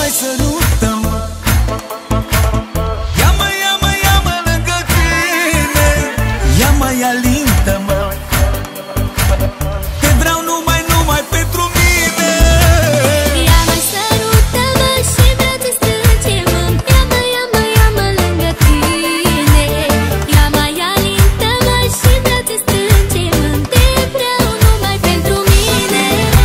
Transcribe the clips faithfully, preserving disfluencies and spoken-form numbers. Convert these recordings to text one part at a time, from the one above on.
mai sărută-mă, ia-mă, ia-mă, ia-mă lângă tine, ia mai alintă-mă, te vreau numai, numai pentru mine. Ia mai sărută-mă și brațe strânge-mă, ia-mă, ia-mă, ia-mă lângă tine, ia mai alintă-mă și brațe strânge-mă, te vreau numai pentru mine.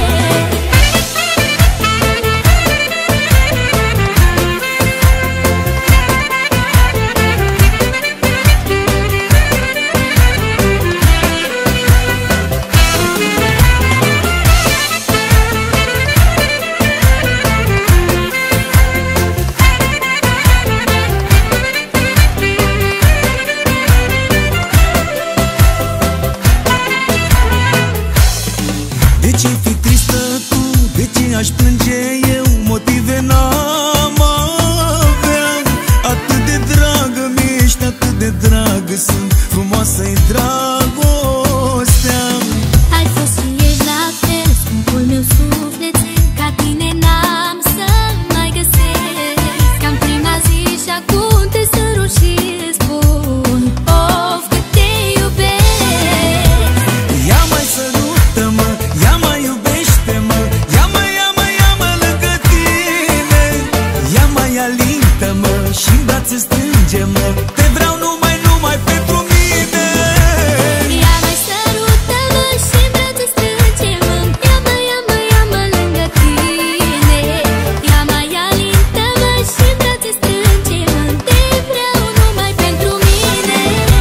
De ce fi tristă tu? De ce aș plânge eu? Motive n-am avea. Atât de dragă mi-ești, atât de dragă sunt, frumoasă-i dragostea. Ai fost și ești la fel, scumpul meu suflet, ca tine n-am să mai găsesc. Ca-n prima zi și acum te sărut și spun, of, cât te iubesc. Ia mai sărută-mă, ia mai iubește-mă, ia-mă, ia-mă, ia-mă lângă tine, ia mai alintă-mă și-n brațe strânge-mă, te vreau numai, numai pentru mine. Ia mai sărută-mă și brațe strânge-mă, ia-mă, ia-mă, ia-mă lângă tine, ia mai alintă-mă și brațe strânge-mă, te vreau numai pentru mine.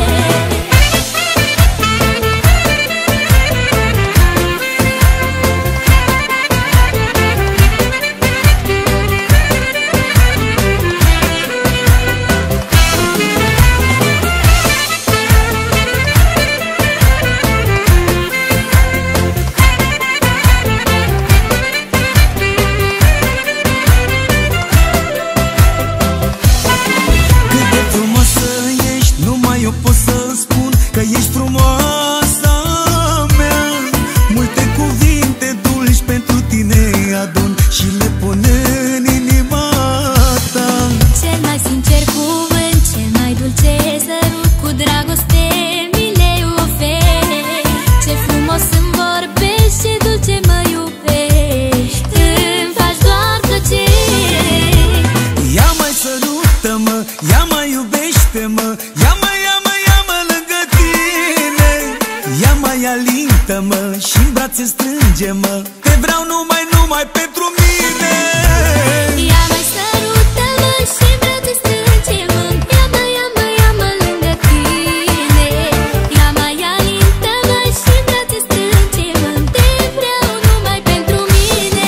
Cât de frumoasă ești, numai eu pot să spun că ești frumoasa mea. Multe cuvinte dulci pentru tine adun și le pun în inima ta. Cel mai sincer cuvânt, cel mai dulce sărut, cu dragoste mi le oferi. Ce frumos îmi vorbești, ce dulce mă iubești, îmi faci doar plăcere. Ia mai sărută-mă, ia mai iubește-mă, ia-mă, ia-mă, ia-mă lângă tine, ia mai alintă-mă și-n brațe strânge-mă, te vreau numai, numai pentru mine. Ia mai sărută-mă și brațe strânge-mă, ia-mă, ia-mă, ia-mă lângă tine, ia mai alintă-mă și brațe strânge-mă, te vreau numai pentru mine.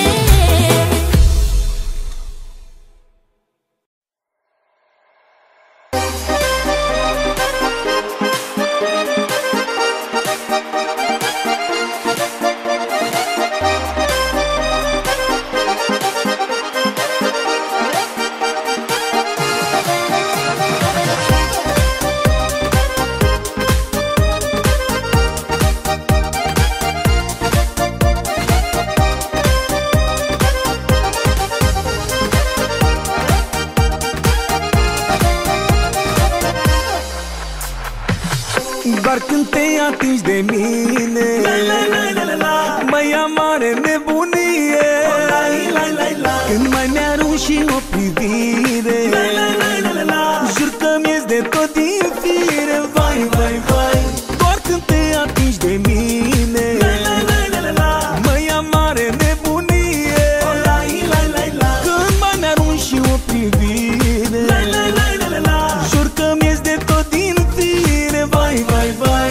Doar când te atingi de mine, mă ia mare nebunie. Când mai mi-arunci și o privire, jur că mi-ies de tot din fire. Vai, vai, vai. Doar când te atingi de mine, mă ia mare nebunie. Când mai mi-arunci și o privire, jur că mi-ies de tot din fire. Vai, vai, vai.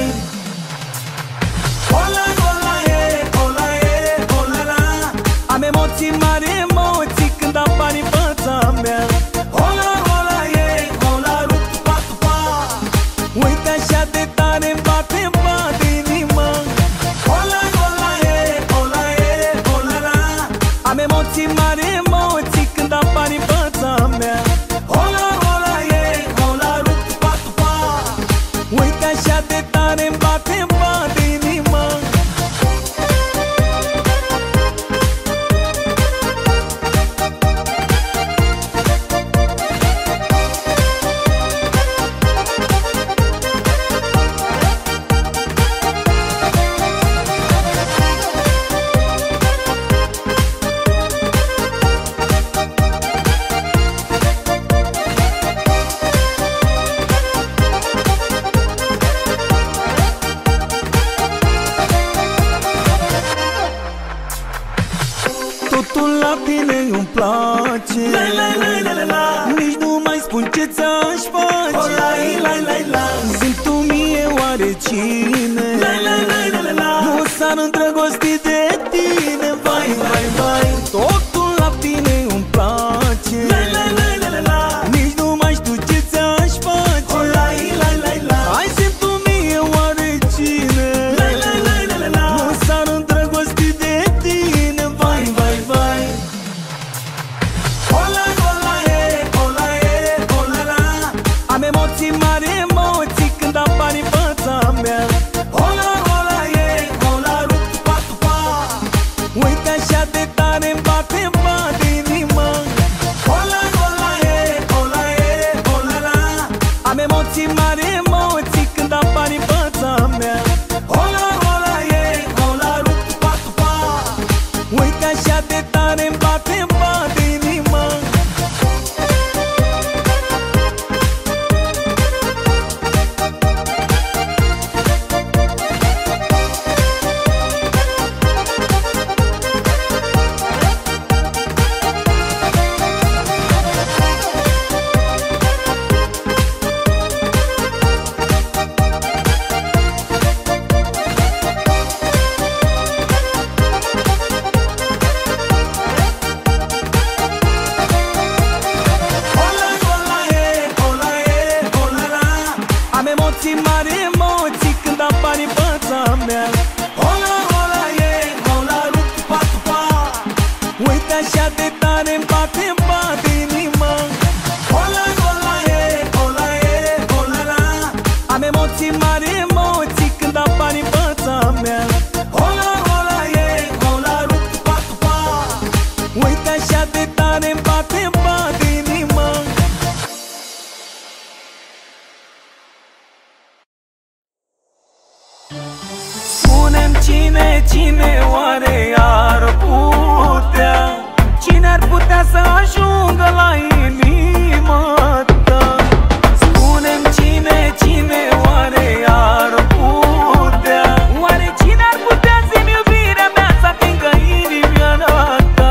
Hola, hola, e, hola, e, hola, la. Am emoții mari, emoții când apari în fața mea. Hola, hola, e, hola, rup, tupa, tupa. totul la tine îmi place. La, la, la, la, la, la. Nici nu mai spun ce ți-aș face. Oh, la, la, la, la. Zi-mi tu mie oare cine? La, la, la, la, la, la. Nu s-ar îndrăgosti de tine. Vai, vai, vai. Totul la tine îmi place. La, la, la, la, la, la. Nici nu mai știu ce ți-aș face. Oh, la, la, la, la. Hai zi-mi tu mie oare cine? La, la, la, la, la, la. Nu s-ar îndrăgosti de tine. Vai, vai, vai. Ola, ola, e, ola, e, ola, la. Am emoții mari, emoții când apari în fața mea. Ola, ola, e, ola, rup, tupa, tupa. Uite așa de tare-mi bate, bate inima. Ola, ola, e, ola, e, ola, la. Am emoții mari, emoții când apari în fața mea. Ola, ola, e, ola, rup, tupa, tupa. Uite așa de tare-mi bate, bate inima. Ola, ola, e, ola, e, ola, la. Am emoții mari, emoții când apari în fața mea. Ola, ola, e, ola, rup, tupa, tupa. Uite așa de tare-mi bate, bate inima. Ola, ola, e, ola, e, ola, la. Am emoții mari, emoții când apari în fața mea. Ola, ola, e, ola, rup, tupa, tupa. Uite așa de tare-mi bate, bate inima. Spune-mi cine, cine oare ar putea? Cine ar putea să ajungă la inima ta? Spune-mi cine, cine oare ar putea? Oare cine ar putea zi-mi iubirea mea să atingă inima ta?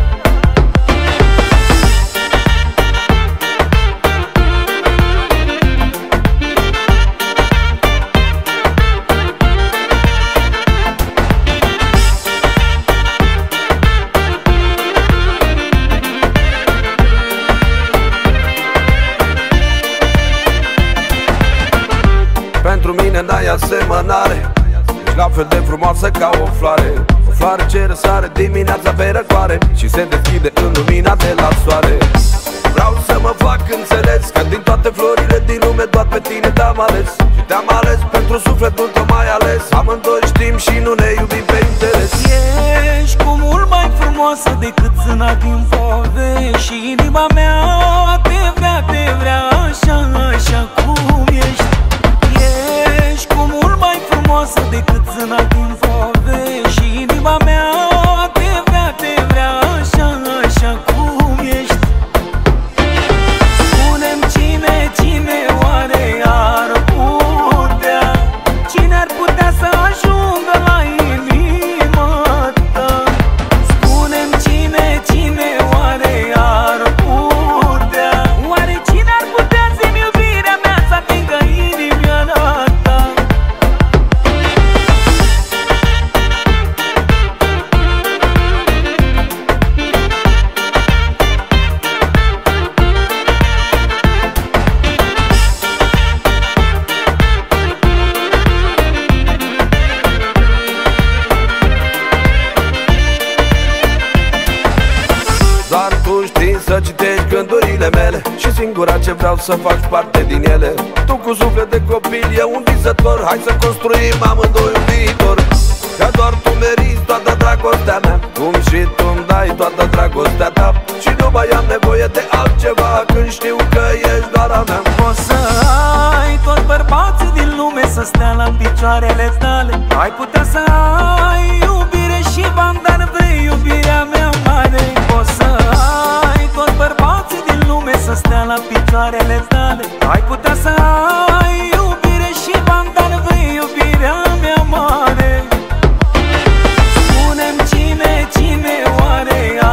Pentru mine n-ai asemănare. Ești la fel de frumoasă ca o floare. O floare ce răsare dimineața pe răcoare și se deschide în lumina de la soare. Vreau să mă fac înțeles că din toate florile din lume doar pe tine te-am ales. Și te-am ales pentru sufletul tău mai ales. Amândoi știm și nu ne iubim pe interes. Ești cu mult mai frumoasă decât țâna din povești. Și inima mea te vrea, te vrea așa, așa cum ești. Ești cu mult mai frumoasă decât țâna din povești. Și inima mea te vrea, te vrea așa, așa cum ești. Spune-mi cine, cine oare ar putea? Cine ar putea să ajungă la inima ta? Spune-mi cine, cine oare ar putea? Oare cine ar putea zi-mi iubirea mea să atingă inima ta? Doar tu știi să citești gândurile mele și singura ce vreau să faci parte din ele. Tu cu suflet de copil, eu un visător. Hai să construim amândoi un viitor. Că doar tu meriți toată dragostea mea, cum și tu-mi dai toată dragostea ta. Și nu mai am nevoie de altceva când știu că ești doar a mea. Poți să ai toți bărbații din lume să stea la picioarele tale. Ai putea să ai iubire și bani, dar vrei iubirea mea mare. Poți să ai toți bărbații din lume să stea la picioarele tale. Ai putea să ai iubire și bani, dar vrei iubirea mea mare. Spune-mi cine, cine oare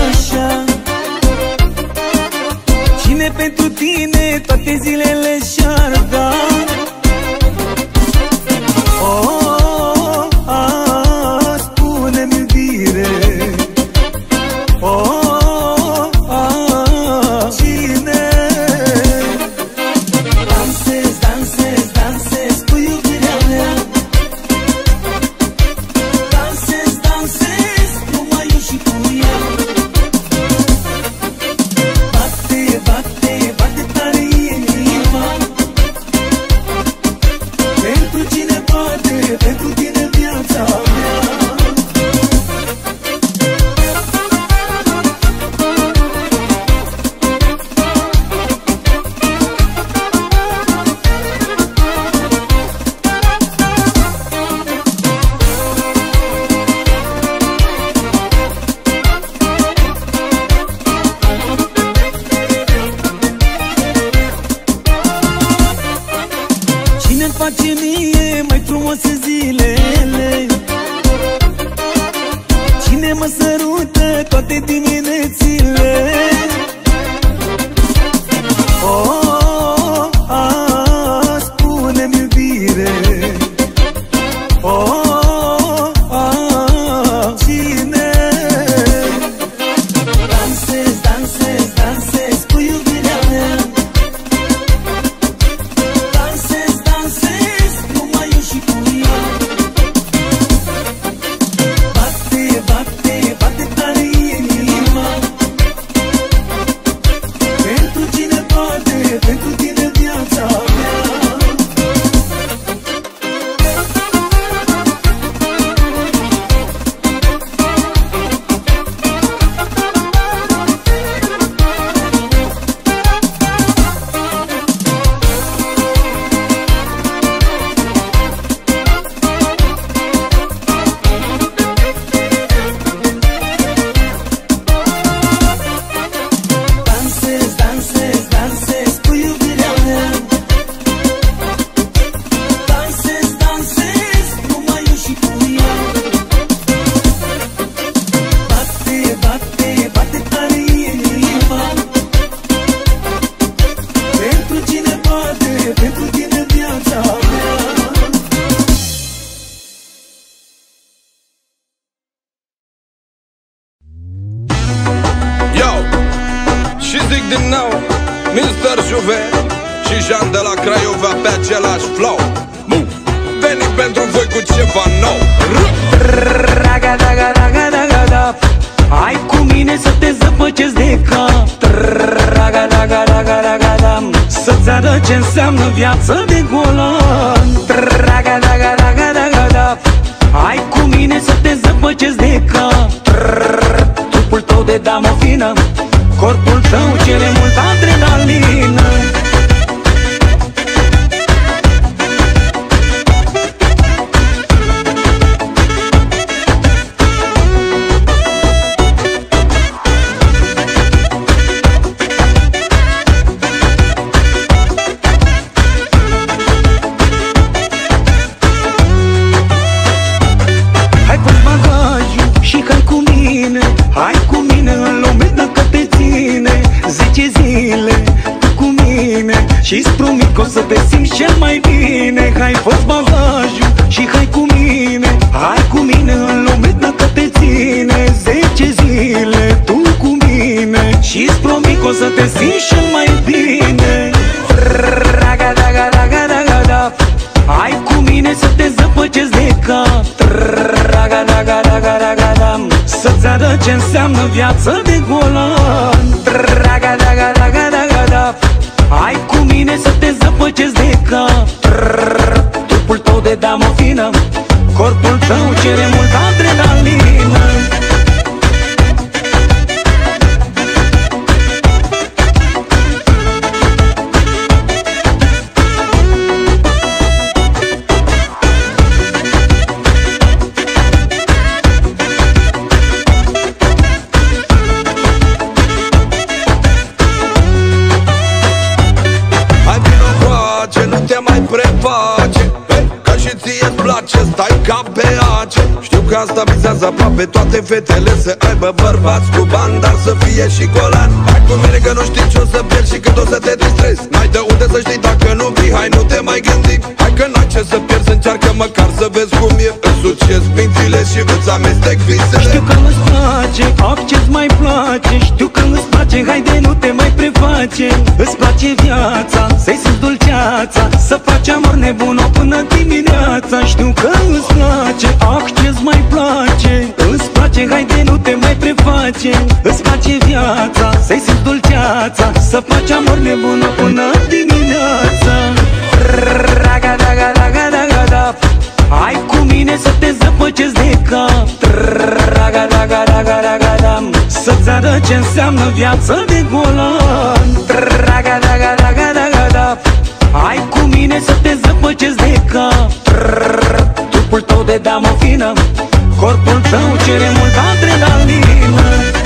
așa. Cine pentru tine toate zilele și-ar da? Oh, ah, spune-mi iubire. Oh, ah, cine? Dansez, dansez, dansez cu iubirea mea. Dansez, dansez, numai eu și cu ea. Bate, bate, bate tare inima. Pentru cine bate, pentru tine viața mea. Cine-mi face mie mai frumoase zilele? Cine mă sărută toate diminețile? Oh, ah, spune-mi iubire. Oh, ah, cine? Dansez, dansez, dansez cu iubirea mea. Dansez, dansez, numai eu și cu ea. Bate, bate, bate tare inima. Pentru cine bate, pentru tine viața mea. Dansez, dansez, dansez cu iubirea mea. Dansez, dansez, numai eu și cu ea. Bate, bate, bate tare inima. Pentru cine bate, pentru tine viața mea. Yo, și zic din nou mister Juve și Jean de la Craiova pe același flow. Move. Veni pentru voi cu ceva nou. Raga, raga, raga, raga, da. Hai cu mine să te zăpăcesc de cap. Raga, raga, raga, raga, da. Să-ți arăt ce înseamnă viață de golan. Raga, raga, raga, raga, da. Hai cu mine să te zăpăcesc de cap. Trupul tău de damă fină, corpul tău cere multă adrenalină. Hai cu bagajul și hai cu mine. Hai cu mine în lume dacă te ține. Zece zile tu cu mine și-ți promit că o să te simți cel mai bine. Hai fă-ți bagajul și hai cu mine. Hai cu mine în lume dacă te ține. Zece zile tu cu mine și-ți promit că o să te simți cel mai bine. Raga, raga, raga, raga, da. Hai cu mine să te zăpăcesc de cap. Raga, raga, raga, raga, da. Să-ți arăt ce înseamnă viață de golan. Raga, raga, raga, raga, da. Hai cu mine să te zăpăcesc de cap. Trupul tău de damă fină, corpul tău cere multă adrenalină. Preface, hey, că și ție-ți place, stai ca pe ace. Știu că asta visează aproape toate fetele, să aibă bărbați cu bani, dar să fie și golan. Hai cu mine că nu știi ce o să pierzi și cât o să te distrezi. N-ai de unde să știi dacă nu vii, hai nu te mai gândi. Hai că n-ai ce să pierzi, încearcă măcar să vezi cum e. Îți suciezi mințile și îți amestec visele. Știu că îți place, ach ce-ți mai place. Știu că îți place, haide nu te mai preface. Îți place viața, să-i simți dulceața, să faci amor nebun până dimineața. Știu că îți place, ach ce-ți mai place. Îți place, haide nu te mai preface. Îți place viața, să-i simți dulceața, să faci amor nebun până dimineața. Raga, raga, raga, raga, da. Hai cu mine să te zăpăcesc de cap. Raga, raga, raga, raga, da. Să-ți arăt ce înseamnă viață de golan. Raga, raga, raga, raga, da. Hai cu mine să te zăpăcesc de cap. Trupul tău de damă fină, corpul tău cere multă adrenalină.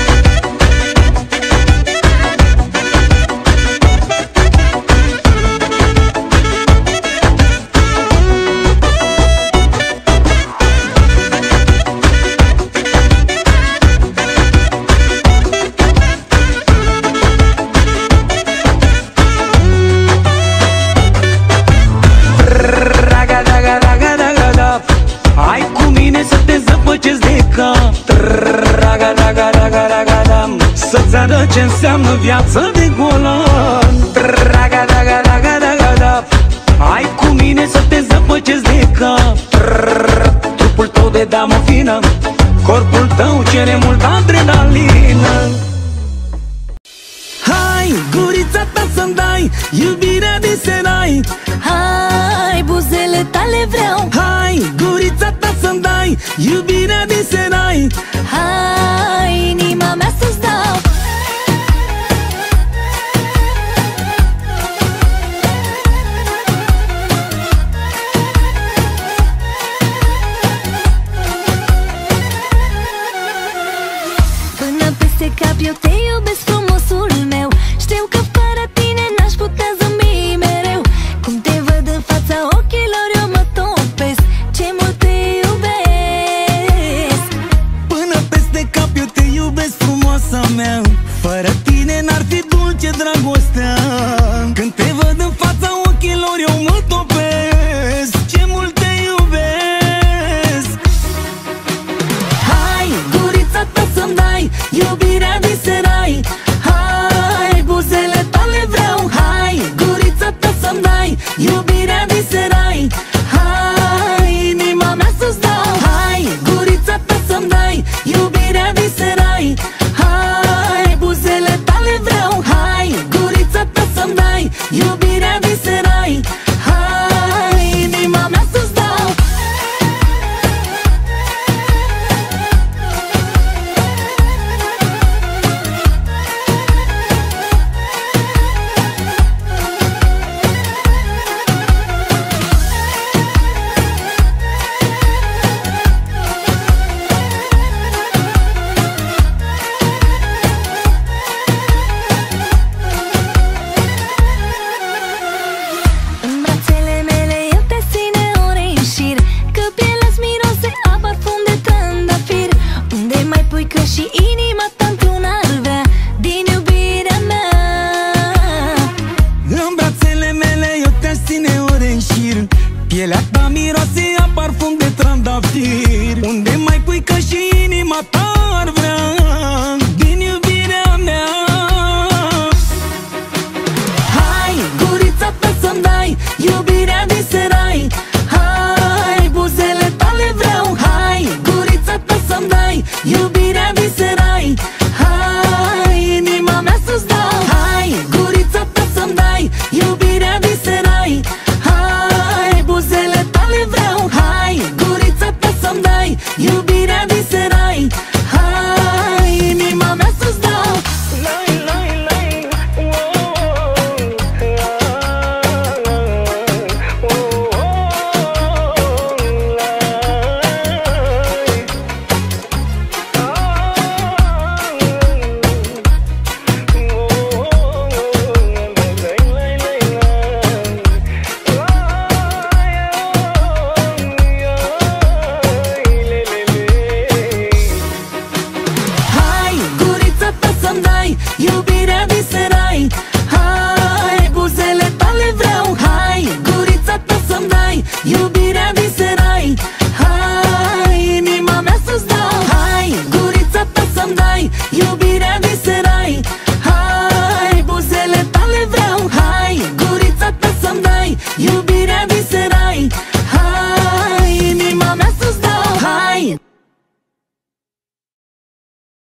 Hai cu mine să te zăpăcesc de cap. Raga, raga, raga, raga, da. Să-ți arăt ce înseamnă viață de golan. Raga, raga, raga, raga, da. Hai cu mine să te zăpăcesc de cap. Trupul tău de damă fină, corpul tău cere multă adrenalină. Hai, gurița ta să-mi dai iubirea din senai. Hai, buzele tale vreau. Hai, gurița ta să-mi dai iubirea din senai. Hai, inima mea să-ți dau. Până peste cap eu te iubesc, frumosul meu. Știu că fără tine n-aș putea zâmbi mereu. Cum te văd în fața ochilor eu mă topesc. Ce mult te iubesc. Până peste cap eu te iubire.